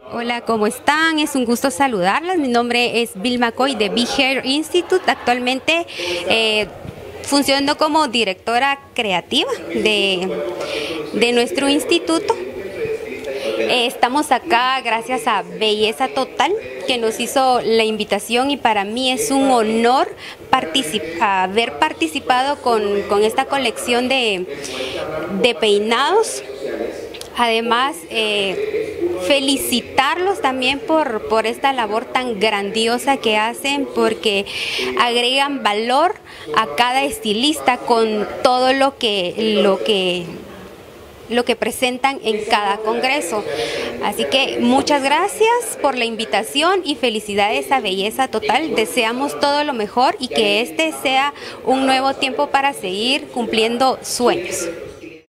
Hola, ¿cómo están? Es un gusto saludarlas. Mi nombre es Bill McCoy de Be Hair Institute. Actualmente funciono como directora creativa de nuestro instituto. Estamos acá gracias a Belleza Total, que nos hizo la invitación, y para mí es un honor haber participado con esta colección de peinados. Además, felicitarlos también por esta labor tan grandiosa que hacen, porque agregan valor a cada estilista con todo lo que presentan en cada congreso. Así que muchas gracias por la invitación y felicidades a Belleza Total. Deseamos todo lo mejor y que este sea un nuevo tiempo para seguir cumpliendo sueños.